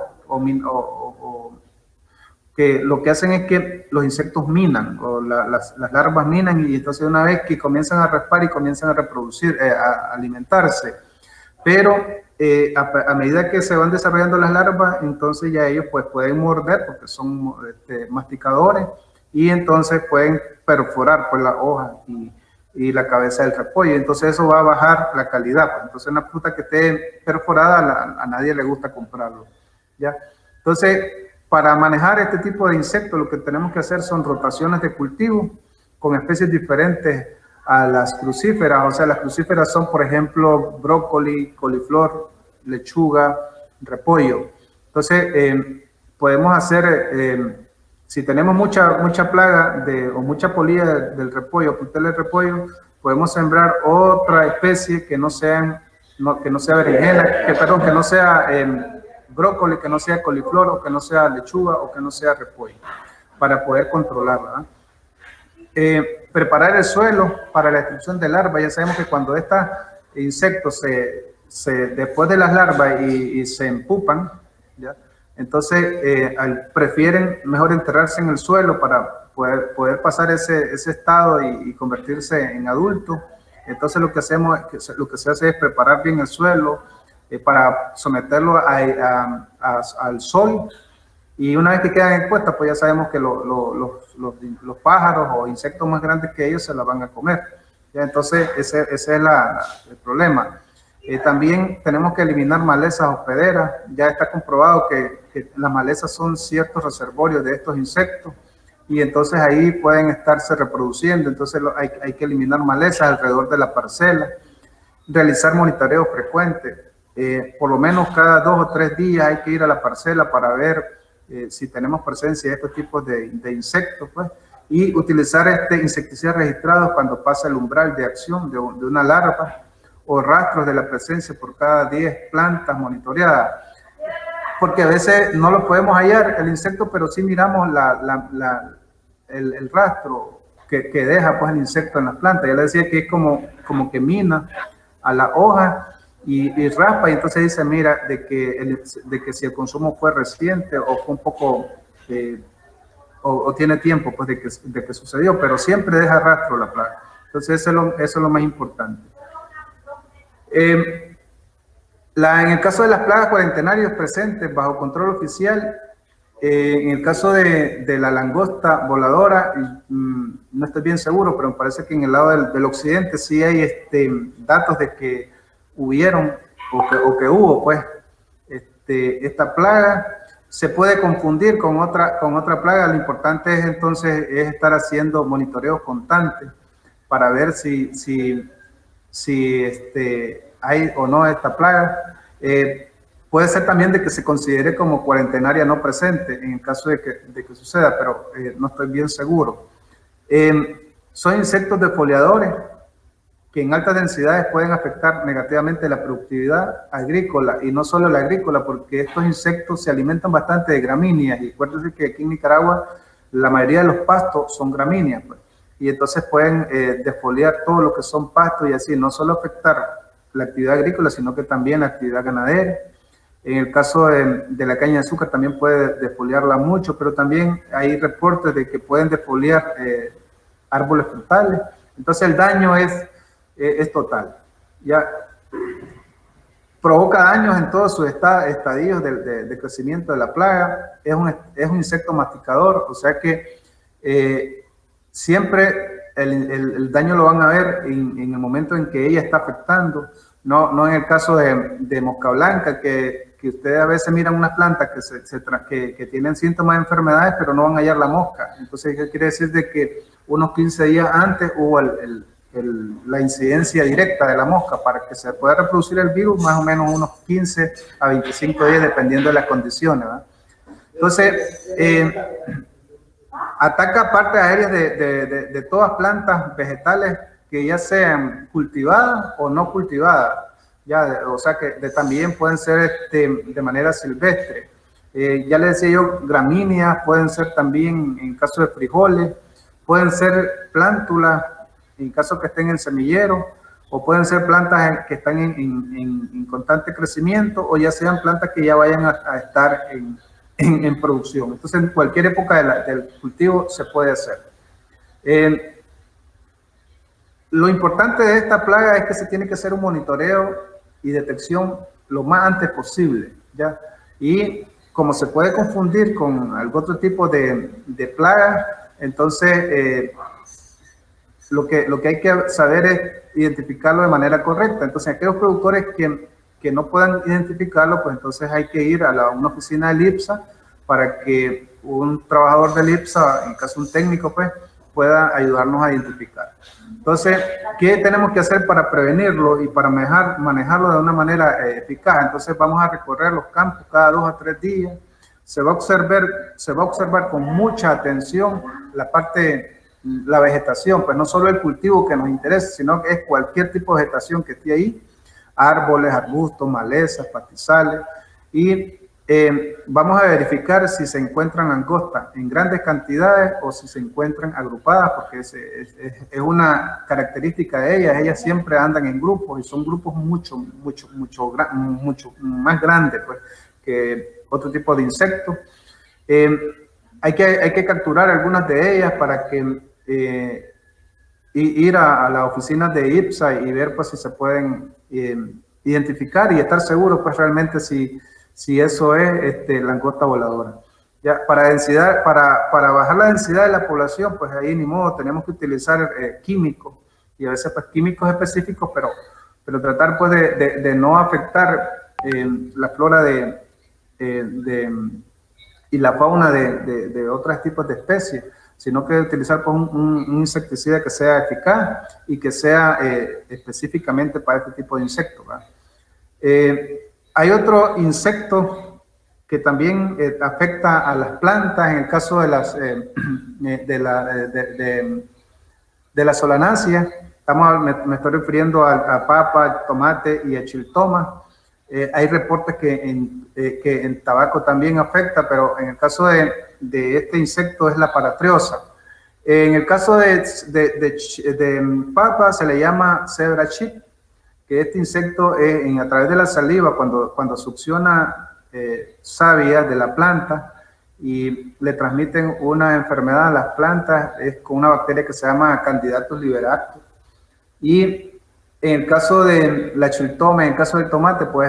Speaker 1: que lo que hacen es que los insectos minan, o las larvas minan, y entonces una vez que comienzan a raspar y comienzan a reproducir, a alimentarse, pero a medida que se van desarrollando las larvas, entonces ya ellos pues pueden morder, porque son masticadores, y entonces pueden perforar pues la hoja y la cabeza del repollo. Entonces eso va a bajar la calidad. Pues. Entonces una fruta que esté perforada a nadie le gusta comprarlo, ¿ya? Entonces, para manejar este tipo de insectos, lo que tenemos que hacer son rotaciones de cultivo con especies diferentes a las crucíferas. O sea, las crucíferas son, por ejemplo, brócoli, coliflor, lechuga, repollo. Entonces, podemos hacer, si tenemos mucha plaga o mucha polilla del repollo, puntel del repollo, podemos sembrar otra especie que no sea berenjena, que no sea brócoli, que no sea coliflor, o que no sea lechuga, o que no sea repollo, para poder controlarla. Preparar el suelo para la destrucción de larvas. Ya sabemos que cuando estos insectos después de las larvas y se empupan, ¿ya? Entonces prefieren mejor enterrarse en el suelo para poder pasar ese estado y convertirse en adulto. Entonces lo que se hace es preparar bien el suelo, para someterlo al sol, y una vez que quedan expuestas, pues ya sabemos que los pájaros o insectos más grandes que ellos se la van a comer, ¿ya? Entonces ese es el problema. También tenemos que eliminar malezas hospederas. Ya está comprobado que las malezas son ciertos reservorios de estos insectos, y entonces ahí pueden estarse reproduciendo. Entonces hay que eliminar malezas alrededor de la parcela, realizar monitoreo frecuente. Por lo menos cada 2 o 3 días hay que ir a la parcela para ver si tenemos presencia de estos tipos de insectos, pues, y utilizar insecticidas registrados cuando pasa el umbral de acción de una larva, o rastros de la presencia por cada 10 plantas monitoreadas, porque a veces no lo podemos hallar el insecto, pero sí miramos el rastro que deja pues el insecto en las plantas. Ya le decía que es como que mina a la hoja y raspa, y entonces dice, mira, de que si el consumo fue reciente o fue un poco, o tiene tiempo pues de que sucedió, pero siempre deja rastro la plaga. Entonces eso es lo más importante. En el caso de las plagas cuarentenarias presentes bajo control oficial, en el caso de la langosta voladora, no estoy bien seguro, pero me parece que en el lado del occidente sí hay datos de que hubieron o que hubo pues esta plaga. Se puede confundir con otra plaga. Lo importante es entonces estar haciendo monitoreo constante para ver si hay o no esta plaga. Puede ser también de que se considere como cuarentenaria no presente en el caso de que suceda, pero no estoy bien seguro. Son insectos defoliadores que en altas densidades pueden afectar negativamente la productividad agrícola, y no solo la agrícola, porque estos insectos se alimentan bastante de gramíneas, y acuérdense que aquí en Nicaragua la mayoría de los pastos son gramíneas, pues, y entonces pueden defoliar todo lo que son pastos, y así no solo afectar la actividad agrícola, sino que también la actividad ganadera. En el caso de la caña de azúcar también puede defoliarla mucho, pero también hay reportes de que pueden defoliar árboles frutales. Entonces el daño es total. Ya provoca daños en todos sus estadios de crecimiento de la plaga. Es un insecto masticador, o sea que siempre el daño lo van a ver en el momento en que ella está afectando, no en el caso de mosca blanca, que ustedes a veces miran unas plantas que tienen síntomas de enfermedades, pero no van a hallar la mosca. Entonces, ¿qué quiere decir? De que unos 15 días antes hubo la incidencia directa de la mosca. Para que se pueda reproducir el virus, más o menos unos 15 a 25 días, dependiendo de las condiciones, ¿verdad? Entonces, ataca partes aéreas de todas plantas vegetales que ya sean cultivadas o no cultivadas, o sea que también pueden ser de manera silvestre. Ya les decía yo, gramíneas, pueden ser también en caso de frijoles, pueden ser plántulas en caso que estén en semillero, o pueden ser plantas que están en constante crecimiento, o ya sean plantas que ya vayan a estar en producción. Entonces, en cualquier época del cultivo se puede hacer. Lo importante de esta plaga es que se tiene que hacer un monitoreo y detección lo más antes posible, ¿ya? Y como se puede confundir con algún otro tipo de plaga, entonces lo que hay que saber es identificarlo de manera correcta. Entonces, aquellos productores que no puedan identificarlo, pues entonces hay que ir a una oficina del IPSA para que un trabajador del IPSA, en caso un técnico, pues, pueda ayudarnos a identificar. Entonces, ¿qué tenemos que hacer para prevenirlo y para manejarlo de una manera eficaz? Entonces, vamos a recorrer los campos cada 2 a 3 días. Se va a observar con mucha atención la vegetación, pues no solo el cultivo que nos interesa, sino que es cualquier tipo de vegetación que esté ahí, árboles, arbustos, malezas, pastizales, y vamos a verificar si se encuentran langostas en grandes cantidades o si se encuentran agrupadas, porque es una característica de ellas siempre andan en grupos y son grupos mucho más grandes, pues, que otro tipo de insectos. Hay que capturar algunas de ellas para que ir a las oficinas de IPSA y ver pues si se pueden identificar y estar seguros pues realmente si eso es langosta voladora. Ya, para bajar la densidad de la población, pues ahí ni modo, tenemos que utilizar químicos, y a veces pues químicos específicos, pero tratar pues de no afectar la flora y la fauna de otros tipos de especies, sino que utilizar pues, un insecticida que sea eficaz y que sea específicamente para este tipo de insectos. Hay otro insecto que también afecta a las plantas, en el caso de la solanácea. Me estoy refiriendo a papa, tomate y a chiltoma. Hay reportes que en tabaco también afecta, pero en el caso de este insecto es la paratriosa. En el caso de papa se le llama zebra chip, que este insecto a través de la saliva, cuando succiona savia de la planta y le transmiten una enfermedad a las plantas, es con una bacteria que se llama Candidatus liberactus. Y en el caso de la chiltoma, en el caso del tomate, pues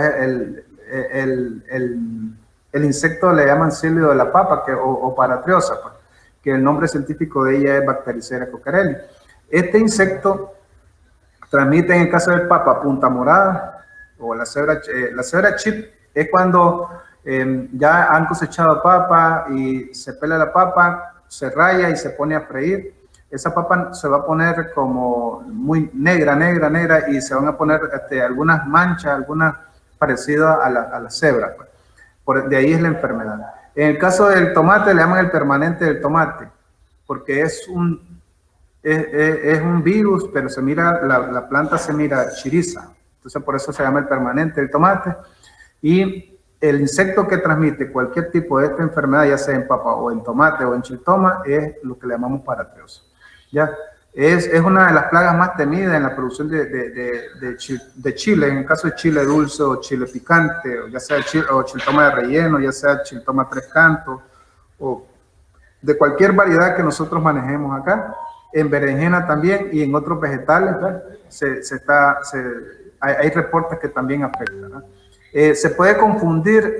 Speaker 1: el insecto le llaman silio de la papa o paratriosa, pues, que el nombre científico de ella es Bactericera cocarelli. Este insecto transmite en el caso del papa punta morada o la cebra chip. Es cuando ya han cosechado papa y se pela la papa, se raya y se pone a freír. Esa papa se va a poner como muy negra y se van a poner algunas manchas, algunas parecidas a la cebra. Pues. De ahí es la enfermedad. En el caso del tomate le llaman el permanente del tomate, porque es un virus, pero la planta se mira chiriza. Entonces por eso se llama el permanente del tomate. Y el insecto que transmite cualquier tipo de esta enfermedad, ya sea en papa o en tomate o en chiltoma, es lo que le llamamos paratriosa. ¿Ya? Es una de las plagas más temidas en la producción de chile, en el caso de chile dulce o chile picante, o ya sea chiltoma de relleno, ya sea chiltoma tres cantos, o de cualquier variedad que nosotros manejemos acá. En berenjena también y en otros vegetales, hay reportes que también afectan, ¿no? Se puede confundir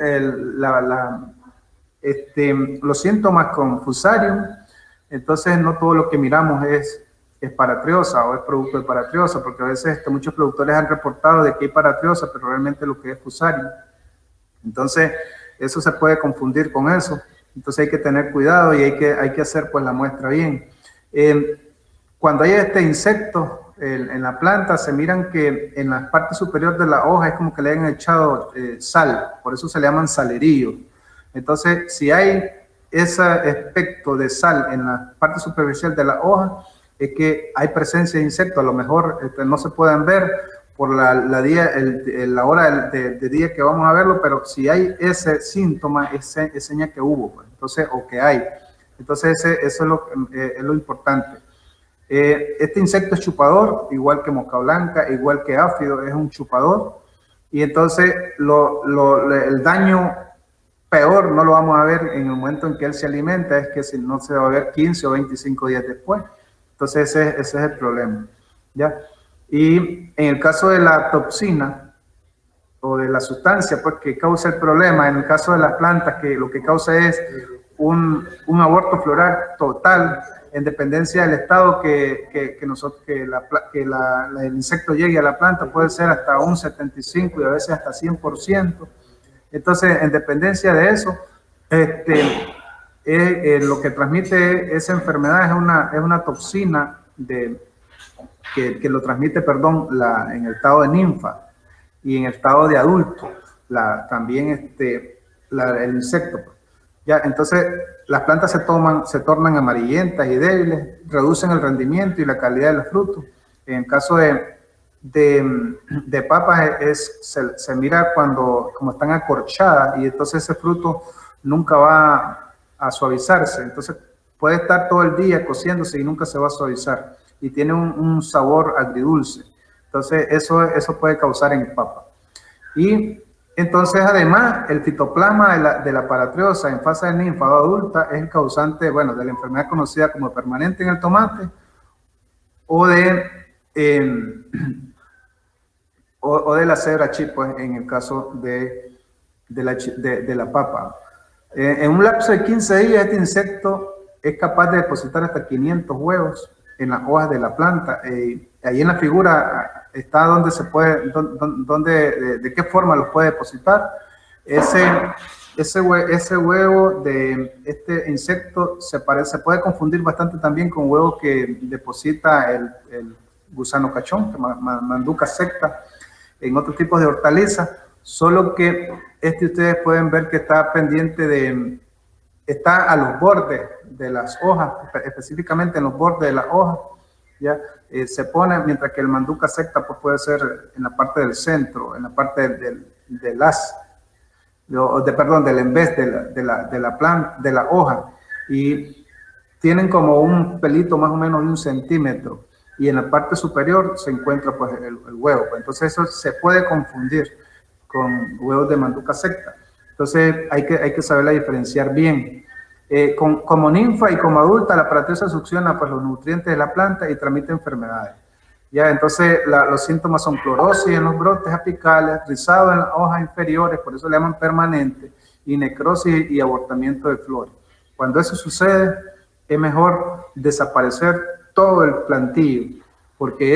Speaker 1: los síntomas con fusarium. Entonces no todo lo que miramos es paratriosa o es producto de paratriosa, porque a veces muchos productores han reportado de que hay paratriosa, pero realmente lo que es fusarium. Entonces eso se puede confundir con eso. Entonces hay que tener cuidado y hay que hacer pues la muestra bien. Cuando hay este insecto en la planta, se miran que en la parte superior de la hoja es como que le han echado sal, por eso se le llaman salerillos. Entonces, si hay ese aspecto de sal en la parte superficial de la hoja, es que hay presencia de insectos. A lo mejor no se pueden ver por la hora de día que vamos a verlo, pero si hay ese síntoma, es señal que hubo, pues. Entonces, o que hay. Entonces, eso es lo importante. Este insecto es chupador, igual que mosca blanca, igual que áfido, es un chupador. Y entonces, el daño peor no lo vamos a ver en el momento en que él se alimenta, es que si no se va a ver 15 o 25 días después. Entonces, ese es el problema, ¿ya? Y en el caso de la toxina o de la sustancia, pues, que causa el problema, en el caso de las plantas, que lo que causa es un aborto floral total, en dependencia del estado que el insecto llegue a la planta, puede ser hasta un 75% y a veces hasta 100%. Entonces, en dependencia de eso, lo que transmite esa enfermedad es una toxina que lo transmite, en el estado de ninfa y en el estado de adulto, también el insecto. Ya, entonces, las plantas se tornan amarillentas y débiles, reducen el rendimiento y la calidad de los frutos. En el caso de papas, se mira como están acorchadas, y entonces ese fruto nunca va a suavizarse. Entonces, puede estar todo el día cociéndose y nunca se va a suavizar. Y tiene un sabor agridulce. Entonces, eso puede causar en papa. Y entonces, además, el fitoplasma de la paratriosa en fase de ninfa o adulta es el causante, bueno, de la enfermedad conocida como permanente en el tomate o de la cebra chip, pues, en el caso de la papa. En un lapso de 15 días, este insecto es capaz de depositar hasta 500 huevos en las hojas de la planta. Ahí en la figura está donde se puede, de qué forma los puede depositar. Ese huevo de este insecto se puede confundir bastante también con huevo que deposita el gusano cachón, que Manduca secta, en otros tipos de hortalizas, solo que ustedes pueden ver que está pendiente está a los bordes de las hojas, específicamente en los bordes de las hojas, ¿ya? Se pone, mientras que el Manduca secta pues puede ser en la parte del centro, en la parte del envés de la hoja, y tienen como un pelito más o menos de 1 centímetro, y en la parte superior se encuentra pues el huevo. Entonces eso se puede confundir con huevos de Manduca secta. Entonces hay que saberla diferenciar bien. Como ninfa y como adulta, la paratriosa succiona pues los nutrientes de la planta y transmite enfermedades. Ya, entonces los síntomas son clorosis en los brotes apicales, rizado en las hojas inferiores, por eso le llaman permanente, y necrosis y abortamiento de flores. Cuando eso sucede, es mejor desaparecer todo el plantillo, porque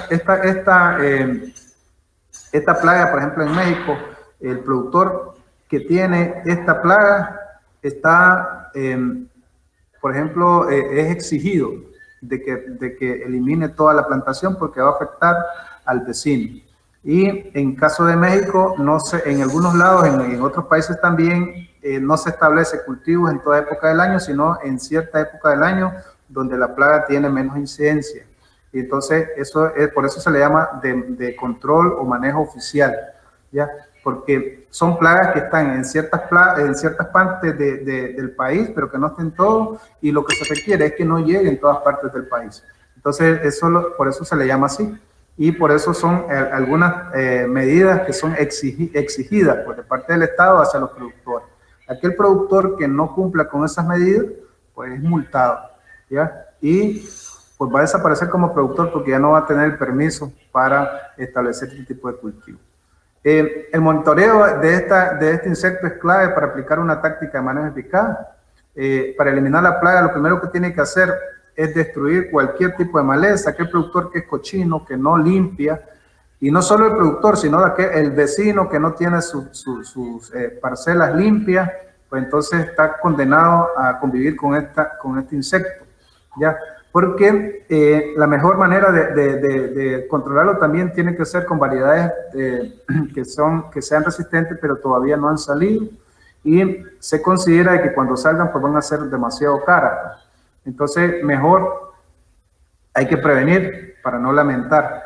Speaker 1: esta plaga, por ejemplo, en México, el productor que tiene esta plaga está, por ejemplo, es exigido de que elimine toda la plantación porque va a afectar al vecino. Y en caso de México, no sé, en algunos lados, en otros países también, no se establece cultivos en toda época del año, sino en cierta época del año donde la plaga tiene menos incidencia. Y entonces, por eso se le llama de control o manejo oficial, ¿ya? Porque son plagas que están en ciertas partes del país, pero que no estén todos, y lo que se requiere es que no lleguen en todas partes del país. Entonces, por eso se le llama así, y por eso son algunas medidas que son exigidas por parte del Estado hacia los productores. Aquel productor que no cumpla con esas medidas, pues es multado, ¿ya? Y pues va a desaparecer como productor porque ya no va a tener el permiso para establecer este tipo de cultivo. El monitoreo de este insecto es clave para aplicar una táctica de manejo eficaz. Para eliminar la plaga, lo primero que tiene que hacer es destruir cualquier tipo de maleza. Aquel productor que es cochino, que no limpia, y no solo el productor, sino el vecino que no tiene sus parcelas limpias, pues entonces está condenado a convivir con este insecto, ¿ya? Porque la mejor manera de controlarlo también tiene que ser con variedades que sean resistentes, pero todavía no han salido, y se considera que cuando salgan pues van a ser demasiado caras. Entonces mejor hay que prevenir para no lamentar.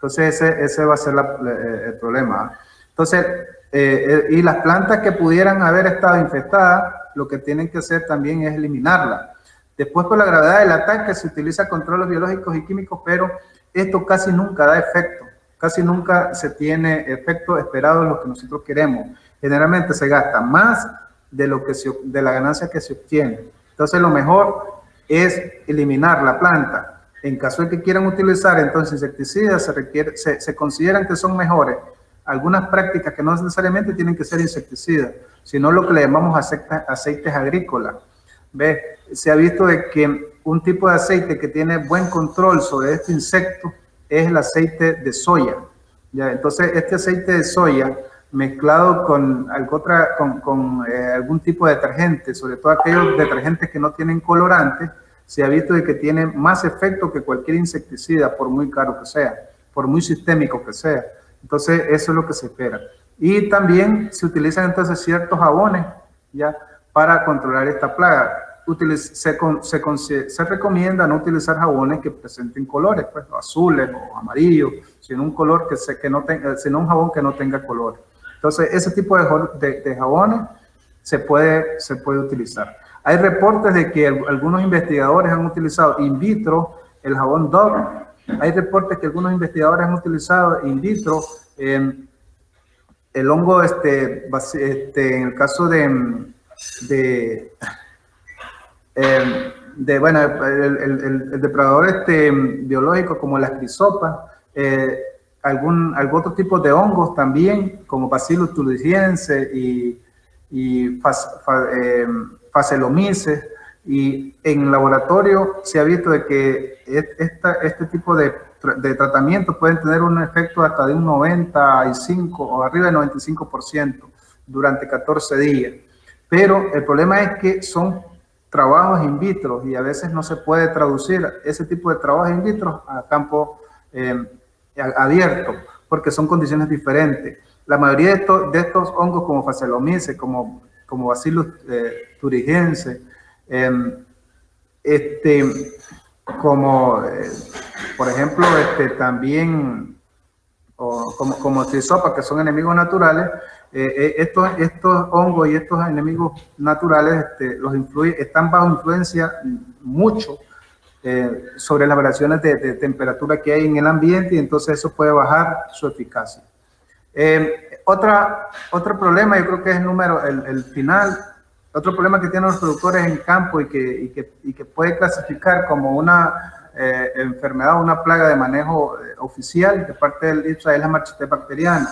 Speaker 1: Entonces ese va a ser el problema. Entonces, y las plantas que pudieran haber estado infectadas, lo que tienen que hacer también es eliminarlas. Después, por la gravedad del ataque, se utiliza controles biológicos y químicos, pero esto casi nunca da efecto. Casi nunca se tiene efecto esperado en lo que nosotros queremos. Generalmente se gasta más de la ganancia que se obtiene. Entonces, lo mejor es eliminar la planta. En caso de que quieran utilizar entonces insecticidas, se consideran que son mejores algunas prácticas que no necesariamente tienen que ser insecticidas, sino lo que le llamamos aceites agrícolas. ¿Ves? Se ha visto de que un tipo de aceite que tiene buen control sobre este insecto es el aceite de soya. ¿Ya? Entonces, este aceite de soya mezclado con algún tipo de detergente, sobre todo aquellos detergentes que no tienen colorante, se ha visto de que tiene más efecto que cualquier insecticida, por muy caro que sea, por muy sistémico que sea. Entonces, eso es lo que se espera. Y también se utilizan entonces ciertos jabones, ¿ya?, para controlar esta plaga. Se recomienda no utilizar jabones que presenten colores, pues, azules o amarillos, sino un jabón que no tenga color. Entonces, ese tipo de jabones se puede utilizar. Hay reportes de que algunos investigadores han utilizado in vitro el jabón Dove. Hay reportes que algunos investigadores han utilizado in vitro el hongo, en el caso el depredador biológico como las crisopas, algún otro tipo de hongos también, como Bacillus thuringiensis y Phaseolomyces, y en laboratorio se ha visto de que este tipo de tratamientos pueden tener un efecto hasta de un 95 o arriba del 95% durante 14 días. Pero el problema es que son trabajos in vitro y a veces no se puede traducir ese tipo de trabajos in vitro a campo abierto, porque son condiciones diferentes. La mayoría de estos hongos como Phaseolomyces, como Bacillus thuringiensis, por ejemplo, también como crisopas, que son enemigos naturales, estos hongos y estos enemigos naturales están bajo influencia mucho sobre las variaciones de temperatura que hay en el ambiente, y entonces eso puede bajar su eficacia. Otro problema, yo creo que es el final. Otro problema que tienen los productores en campo y que puede clasificar como una enfermedad o una plaga de manejo oficial de parte del IPSA es la marchitez bacteriana.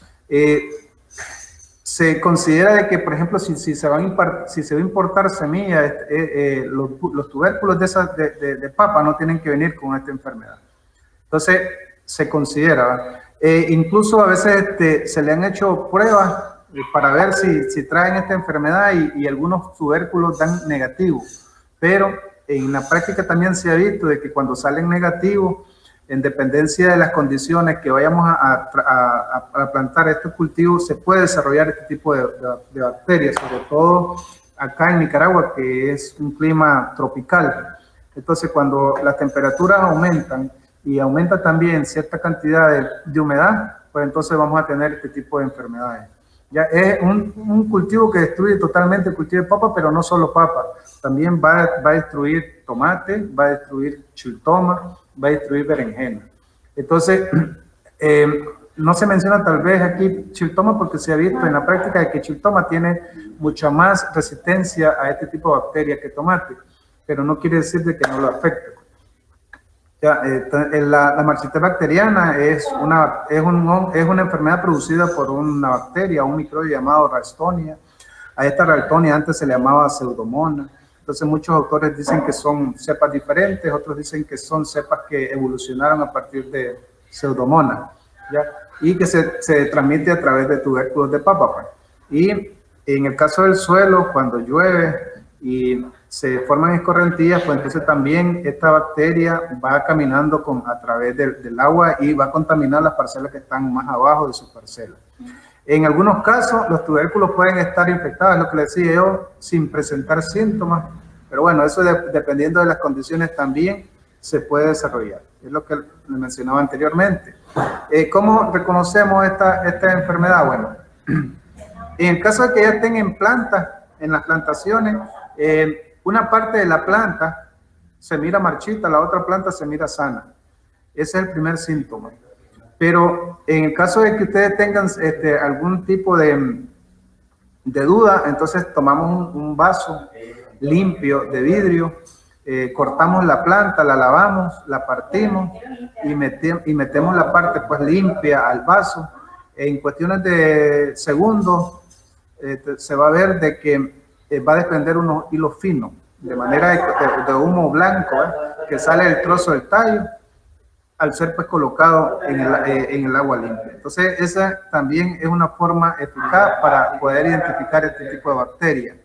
Speaker 1: Se considera de que, por ejemplo, si se va a importar semillas, los tubérculos de papa no tienen que venir con esta enfermedad. Entonces, se considera. Incluso a veces se le han hecho pruebas para ver si traen esta enfermedad y algunos tubérculos dan negativos. Pero en la práctica también se ha visto de que cuando salen negativos, en dependencia de las condiciones que vayamos a plantar estos cultivos, se puede desarrollar este tipo de bacterias, sobre todo acá en Nicaragua, que es un clima tropical. Entonces, cuando las temperaturas aumentan y aumenta también cierta cantidad de humedad, pues entonces vamos a tener este tipo de enfermedades. Ya es un cultivo que destruye totalmente el cultivo de papa, pero no solo papa, también va a destruir tomate, va a destruir chiltoma, va a destruir berenjena. Entonces, no se menciona tal vez aquí chiltoma porque se ha visto en la práctica de que chiltoma tiene mucha más resistencia a este tipo de bacterias que tomate, pero no quiere decir de que no lo afecte. Ya, la marchitez bacteriana es una enfermedad producida por una bacteria, un microbio llamado Ralstonia. A esta Ralstonia antes se le llamaba Pseudomonas. Entonces muchos autores dicen que son cepas diferentes, otros dicen que son cepas que evolucionaron a partir de Pseudomonas, ¿ya? Y que se transmite a través de tubérculos de papa, pues. Y en el caso del suelo, cuando llueve y se forman escorrentías, pues entonces también esta bacteria va caminando a través del agua y va a contaminar las parcelas que están más abajo de sus parcelas. En algunos casos, los tubérculos pueden estar infectados, es lo que les decía yo, sin presentar síntomas, pero bueno, eso dependiendo de las condiciones también se puede desarrollar. es lo que le mencionaba anteriormente. ¿Cómo reconocemos esta enfermedad? Bueno, en el caso de que ya estén en plantas, en las plantaciones, una parte de la planta se mira marchita, la otra planta se mira sana. Ese es el primer síntoma. Pero en el caso de que ustedes tengan algún tipo de duda, entonces tomamos un vaso limpio de vidrio, cortamos la planta, la lavamos, la partimos y metemos la parte pues limpia al vaso. En cuestiones de segundos se va a ver de que va a desprender unos hilos finos, de manera de humo blanco que sale del trozo del tallo al ser pues colocado en el agua limpia. Entonces esa también es una forma eficaz para poder identificar este tipo de bacterias.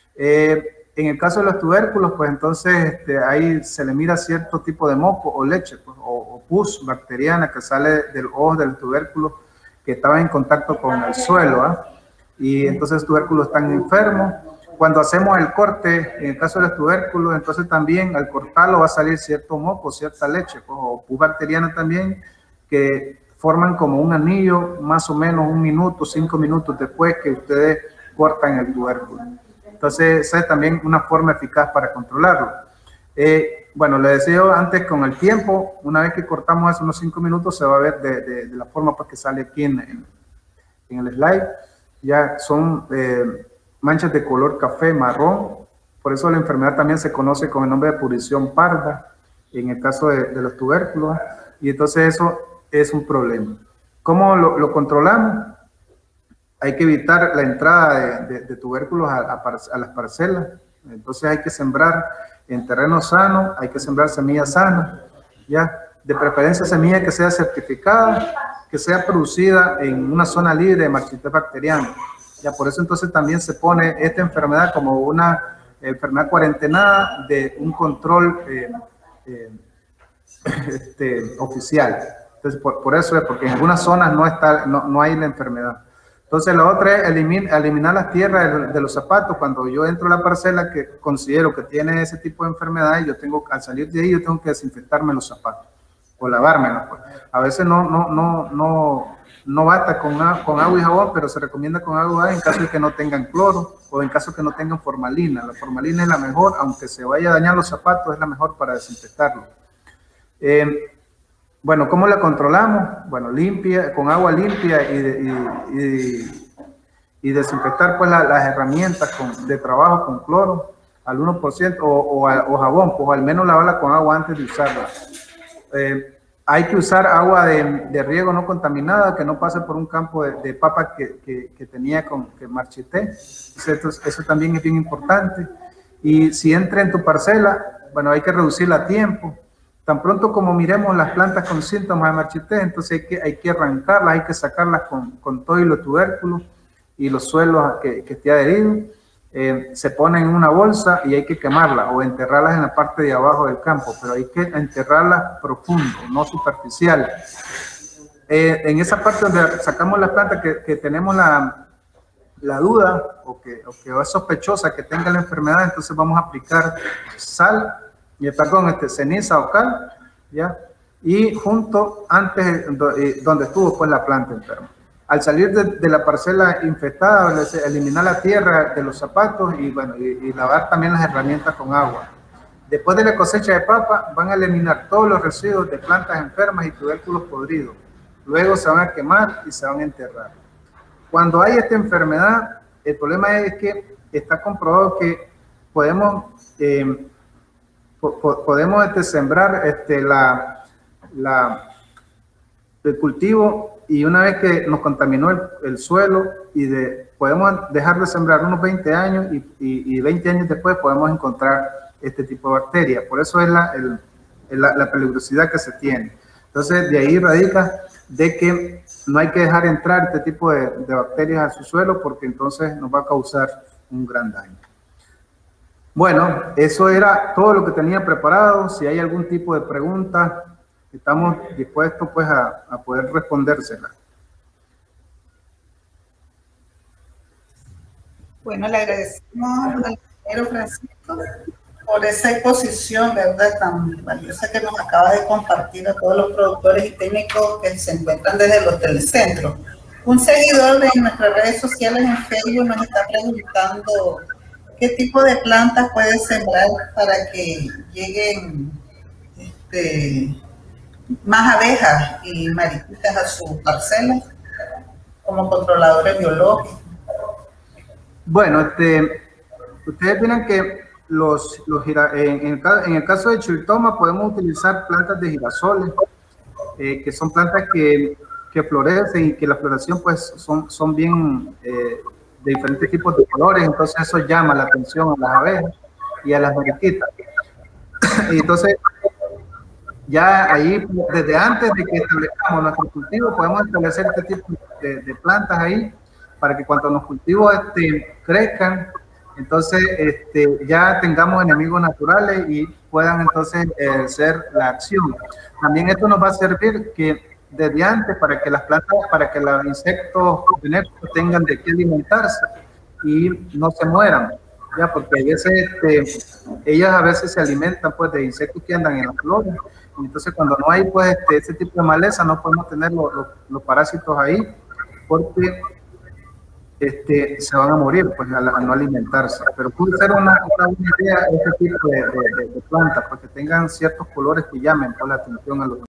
Speaker 1: En el caso de los tubérculos, pues entonces ahí se le mira cierto tipo de moco o leche pues, o pus bacteriana que sale del ojo del tubérculo que estaba en contacto con el suelo, y entonces los tubérculos están enfermos. Cuando hacemos el corte, en el caso de los tubérculos, entonces también al cortarlo va a salir cierto moco, cierta leche, pues, o pus bacteriana también, que forman como un anillo más o menos 1 minuto, 5 minutos después que ustedes cortan el tubérculo. Entonces, esa es también una forma eficaz para controlarlo. Bueno, le decía antes, con el tiempo, una vez que cortamos hace unos 5 minutos, se va a ver de la forma pues, que sale aquí en el slide. Ya son manchas de color café, marrón. Por eso la enfermedad también se conoce con el nombre de pudrición parda, en el caso de los tubérculos. Y entonces eso es un problema. ¿Cómo lo controlamos? Hay que evitar la entrada de tubérculos a las parcelas. Entonces hay que sembrar en terreno sano, hay que sembrar semillas sanas, ya, de preferencia semilla que sea certificada, que sea producida en una zona libre de marchitez bacteriana. Ya, por eso entonces también se pone esta enfermedad como una enfermedad cuarentenada de un control oficial. Entonces, por eso es, porque en algunas zonas no hay la enfermedad. Entonces, la otra es eliminar las tierras de los zapatos. Cuando yo entro a la parcela que considero que tiene ese tipo de enfermedad, yo tengo, al salir de ahí, yo tengo que desinfectarme los zapatos o lavármelos. Pues. A veces no basta con agua y jabón, pero se recomienda con agua en caso de que no tengan cloro o en caso de que no tengan formalina. La formalina es la mejor, aunque se vaya a dañar los zapatos, es la mejor para desinfectarlo. Bueno, ¿cómo la controlamos? Bueno, con agua limpia y desinfectar pues las herramientas de trabajo con cloro al 1% o jabón, pues al menos lavarla con agua antes de usarla. Hay que usar agua de riego no contaminada, que no pase por un campo de papa que tenía que marchité. Eso también es bien importante. Y si entra en tu parcela, bueno, hay que reducirla a tiempo. Tan pronto como miremos las plantas con síntomas de marchitez, entonces hay que arrancarlas, hay que sacarlas con todo y los tubérculos y los suelos que esté adherido. Se ponen en una bolsa y hay que quemarlas o enterrarlas en la parte de abajo del campo, pero hay que enterrarlas profundo, no superficial. En esa parte donde sacamos las plantas que tenemos la duda o que es sospechosa que tenga la enfermedad, entonces vamos a aplicar ceniza o cal, ¿ya? Y junto antes donde estuvo pues la planta enferma. Al salir de la parcela infectada, eliminar la tierra de los zapatos y, bueno, y lavar también las herramientas con agua. Después de la cosecha de papa, van a eliminar todos los residuos de plantas enfermas y tubérculos podridos. Luego se van a quemar y se van a enterrar. Cuando hay esta enfermedad, el problema es que está comprobado que podemos sembrar el cultivo y una vez que nos contaminó el suelo podemos dejar de sembrar unos 20 años y 20 años después podemos encontrar este tipo de bacterias. Por eso es la peligrosidad que se tiene. Entonces, de ahí radica de que no hay que dejar entrar este tipo de bacterias a su suelo porque entonces nos va a causar un gran daño. Bueno, eso era todo lo que tenía preparado. Si hay algún tipo de pregunta, estamos dispuestos pues a poder respondérsela.
Speaker 2: Bueno, le agradecemos al ingeniero Francisco por esa exposición, ¿verdad?, tan valiosa que nos acaba de compartir a todos los productores y técnicos que se encuentran desde los telecentros. Un seguidor de nuestras redes sociales en Facebook nos está preguntando qué tipo de plantas puede sembrar para que lleguen más abejas y mariquitas a su parcela como controladores biológicos.
Speaker 1: Bueno, ustedes miran que en el caso de Chiltoma podemos utilizar plantas de girasoles, que son plantas que florecen y que la floración pues son bien de diferentes tipos de colores, entonces eso llama la atención a las abejas y a las mariquitas. Y entonces ya ahí, desde antes de que establezcamos nuestro cultivo, podemos establecer este tipo de plantas ahí para que cuando los cultivos crezcan, entonces ya tengamos enemigos naturales y puedan entonces ser la acción. También esto nos va a servir que desde antes para que las plantas, para que los insectos benéficos tengan de qué alimentarse y no se mueran, ya, porque a veces ellas a veces se alimentan pues de insectos que andan en las flores, y entonces cuando no hay pues ese tipo de maleza no podemos tener los parásitos ahí porque se van a morir pues al no alimentarse. Pero puede ser una buena idea este tipo de plantas, porque tengan ciertos colores que llamen por la atención a los